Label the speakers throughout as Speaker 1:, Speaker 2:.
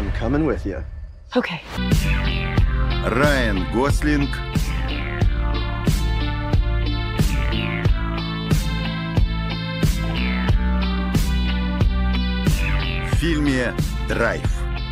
Speaker 1: I'm coming with you.
Speaker 2: Okay.
Speaker 3: Райан Гослинг. В фильме «Драйв».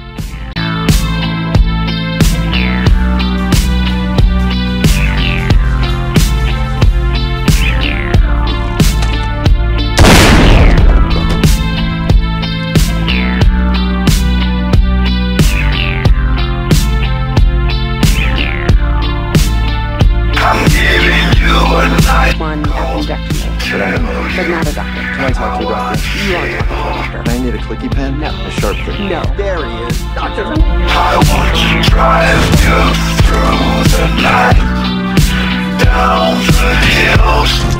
Speaker 2: One appendectomy, but not a doctor.
Speaker 1: Can I talk to a doctor?
Speaker 2: You are talking to a doctor.
Speaker 1: Can I need a clicky pen?
Speaker 2: No.
Speaker 1: A sharp clicky?
Speaker 2: No.
Speaker 1: There he is. Doctor.
Speaker 4: I want to drive you through the night, down the hills.